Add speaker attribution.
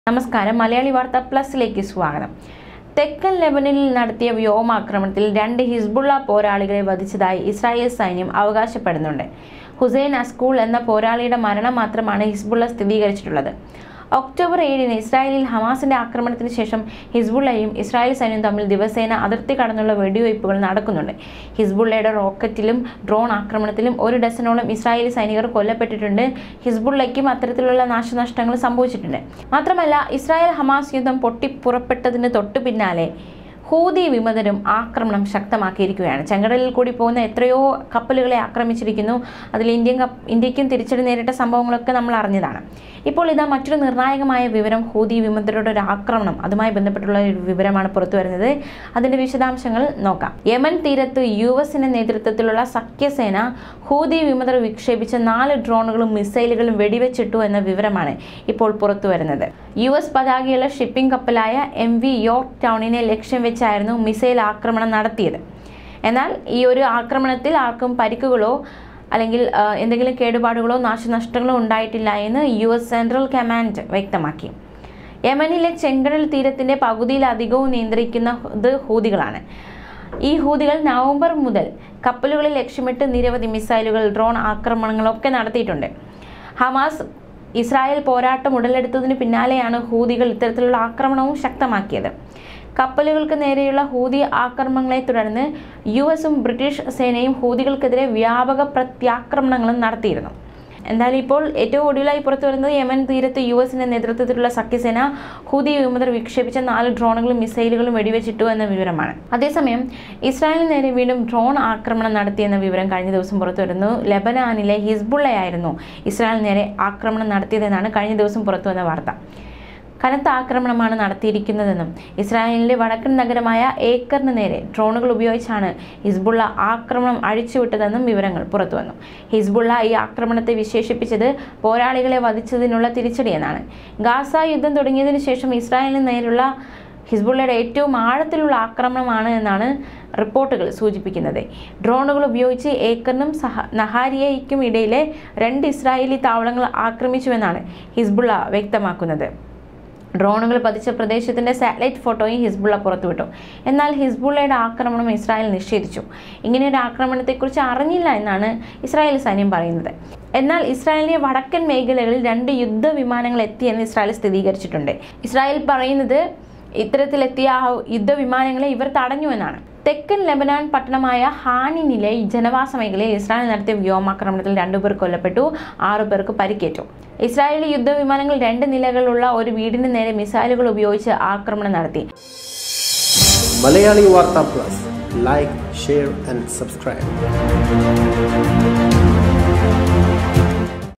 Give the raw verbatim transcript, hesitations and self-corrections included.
Speaker 1: നമസ്കാരം മലയാളി വാർത്ത പ്ലസിലേക്ക് സ്വാഗതം. തെക്കൻ ലെബനനിൽ നടത്തിയ വ്യോമാക്രമണത്തിൽ രണ്ട് ഹിസ്ബുള്ള പോരാളികളെ വധിച്ചതായി ഇസ്രായേൽ സൈന്യം അവകാശപ്പെടുന്നുണ്ട്. ഹുസൈൻ അസ്കൂൾ എന്ന പോരാളിയുടെ മരണം മാത്രമാണ് ഹിസ്ബുള്ള സ്ഥിരീകരിച്ചിട്ടുള്ളത്. ഒക്ടോബർ ഏഴിന് ഇസ്രായേലിൽ ഹമാസിന്റെ ആക്രമണത്തിന് ശേഷം ഹിസ്ബുള്ളയും ഇസ്രായേൽ സൈന്യവും തമ്മിൽ ദിവസേന അതിർത്തി കടന്നുള്ള വെടിവയ്പ്പുകൾ നടക്കുന്നുണ്ട്. ഹിസ്ബുള്ളയുടെ റോക്കറ്റിലും ഡ്രോൺ ആക്രമണത്തിലും ഒരു ഡസനോളം ഇസ്രായേലി സൈനികർ കൊല്ലപ്പെട്ടിട്ടുണ്ട്. ഹിസ്ബുള്ളയ്ക്കും അത്തരത്തിലുള്ള നാശനഷ്ടങ്ങൾ സംഭവിച്ചിട്ടുണ്ട്. മാത്രമല്ല, ഇസ്രായേൽ ഹമാസ് യുദ്ധം പൊട്ടിപ്പുറപ്പെട്ടതിന് തൊട്ടു പിന്നാലെ ഹൂതി വിമതരും ആക്രമണം ശക്തമാക്കിയിരിക്കുകയാണ്. ചെങ്കടലിൽ കൂടി പോകുന്ന എത്രയോ കപ്പലുകളെ ആക്രമിച്ചിരിക്കുന്നു. അതിൽ ഇന്ത്യൻ ഇന്ത്യക്കും തിരിച്ചടി നേരിട്ട സംഭവങ്ങളൊക്കെ നമ്മൾ അറിഞ്ഞതാണ്. ഇപ്പോൾ ഇതാ മറ്റൊരു നിർണായകമായ വിവരം, ഹൂതി വിമതരുടെ ഒരു ആക്രമണം, അതുമായി ബന്ധപ്പെട്ടുള്ള ഒരു വിവരമാണ് പുറത്തു വരുന്നത്. അതിന്റെ വിശദാംശങ്ങൾ നോക്കാം. യമൻ തീരത്ത് യു എസിന്റെ നേതൃത്വത്തിലുള്ള സഖ്യസേന ഹൂതി വിമതർ വിക്ഷേപിച്ച നാല് ഡ്രോണുകളും മിസൈലുകളും വെടിവെച്ചിട്ടു എന്ന വിവരമാണ് ഇപ്പോൾ പുറത്തു വരുന്നത്. യു എസ് പതാകയുള്ള ഷിപ്പിംഗ് കപ്പലായ എം വി യോർക്ക് ടൗണിനെ ലക്ഷ്യം വെച്ചായിരുന്നു മിസൈൽ ആക്രമണം നടത്തിയത്. എന്നാൽ ഈ ഒരു ആക്രമണത്തിൽ ആർക്കും പരിക്കുകളോ അല്ലെങ്കിൽ എന്തെങ്കിലും കേടുപാടുകളോ നാശനഷ്ടങ്ങളോ ഉണ്ടായിട്ടില്ല എന്ന് യു എസ് സെൻട്രൽ കമാൻഡ് വ്യക്തമാക്കി. യമനിലെ ചെങ്കടൽ തീരത്തിന്റെ പകുതിയിലധികവും നിയന്ത്രിക്കുന്നത് ഹൂതികളാണ്. ഈ ഹൂതികൾ നവംബർ മുതൽ കപ്പലുകളിൽ ലക്ഷ്യമിട്ട് നിരവധി മിസൈലുകൾ, ഡ്രോൺ ആക്രമണങ്ങളൊക്കെ നടത്തിയിട്ടുണ്ട്. ഹമാസ് ഇസ്രായേൽ പോരാട്ടം ഉടലെടുത്തതിന് പിന്നാലെയാണ് ഹൂതികൾ ഇത്തരത്തിലുള്ള ആക്രമണവും ശക്തമാക്കിയത്. കപ്പലുകൾക്ക് നേരെയുള്ള ഹൂതി ആക്രമണങ്ങളെ തുടർന്ന് യു എസും ബ്രിട്ടീഷ് സേനയും ഹൂതികൾക്കെതിരെ വ്യാപക പ്രത്യാക്രമണങ്ങളും നടത്തിയിരുന്നു. എന്തായാലും ഇപ്പോൾ ഏറ്റവും ഒടുവിലായി പുറത്തു വരുന്നത് യമൻ തീരത്ത് യു എസിന്റെ നേതൃത്വത്തിലുള്ള സഖ്യസേന ഹൂതി വിമതർ വിക്ഷേപിച്ച നാല് ഡ്രോണുകളും മിസൈലുകളും വെടിവെച്ചിട്ടു എന്ന വിവരമാണ്. അതേസമയം ഇസ്രായേലിന് നേരെ വീണ്ടും ഡ്രോൺ ആക്രമണം നടത്തിയെന്ന വിവരം കഴിഞ്ഞ ദിവസം പുറത്തു വരുന്നു. ലെബനാനിലെ ഹിസ്ബുള്ളയായിരുന്നു ഇസ്രായേലിന് നേരെ ആക്രമണം നടത്തിയതെന്നാണ് കഴിഞ്ഞ ദിവസം പുറത്തു വന്ന വാർത്ത. കനത്ത ആക്രമണമാണ് നടത്തിയിരിക്കുന്നതെന്നും ഇസ്രായേലിന്റെ വടക്കൻ നഗരമായ ഏക്കറിന് നേരെ ഡ്രോണുകൾ ഉപയോഗിച്ചാണ് ഹിസ്ബുള്ള ആക്രമണം അഴിച്ചുവിട്ടതെന്നും വിവരങ്ങൾ പുറത്തുവന്നു. ഹിസ്ബുള്ള ഈ ആക്രമണത്തെ വിശേഷിപ്പിച്ചത് പോരാളികളെ വധിച്ചതിനുള്ള തിരിച്ചടിയെന്നാണ്. ഗാസ യുദ്ധം തുടങ്ങിയതിനു ശേഷം ഇസ്രായേലിന് നേരെയുള്ള ഹിസ്ബുള്ളയുടെ ഏറ്റവും ആഴത്തിലുള്ള ആക്രമണമാണ് എന്നാണ് റിപ്പോർട്ടുകൾ സൂചിപ്പിക്കുന്നത്. ഡ്രോണുകൾ ഉപയോഗിച്ച് ഏക്കറിനും സഹ നഹാരിയയ്ക്കും ഇടയിലെ രണ്ട് ഇസ്രായേലി താവളങ്ങൾ ആക്രമിച്ചുവെന്നാണ് ഹിസ്ബുള്ള വ്യക്തമാക്കുന്നത്. ഡ്രോണുകൾ പതിച്ച പ്രദേശത്തിന്റെ സാറ്റലൈറ്റ് ഫോട്ടോയും ഹിസ്ബുള്ള പുറത്തുവിട്ടു. എന്നാൽ ഹിസ്ബുള്ളയുടെ ആക്രമണം ഇസ്രായേൽ നിഷേധിച്ചു. ഇങ്ങനെയൊരു ആക്രമണത്തെക്കുറിച്ച് അറിഞ്ഞില്ല എന്നാണ് ഇസ്രായേൽ സൈന്യം പറയുന്നത്. എന്നാൽ ഇസ്രായേലിന്റെ വടക്കൻ മേഖലകളിൽ രണ്ട് യുദ്ധവിമാനങ്ങൾ എത്തിയെന്ന് ഇസ്രായേൽ സ്ഥിരീകരിച്ചിട്ടുണ്ട്. ഇസ്രായേൽ പറയുന്നത് ഇത്തരത്തിലെത്തിയ ആ യുദ്ധവിമാനങ്ങളെ ഇവർ തടഞ്ഞു എന്നാണ്. തെക്കൻ ലെബനാൻ പട്ടണമായ ഹാനിനിലെ ജനവാസ മേഖലയിൽ ഇസ്രായേൽ നടത്തിയ വ്യോമാക്രമണത്തിൽ രണ്ടുപേർ കൊല്ലപ്പെട്ടു, ആറു പേർക്ക് പരിക്കേറ്റു. ഇസ്രായേലി യുദ്ധവിമാനങ്ങൾ രണ്ട് നിലകളുള്ള ഒരു വീടിന് നേരെ മിസൈലുകൾ ഉപയോഗിച്ച് ആക്രമണം നടത്തി.
Speaker 2: Malayali Vartha plus, like, share and subscribe.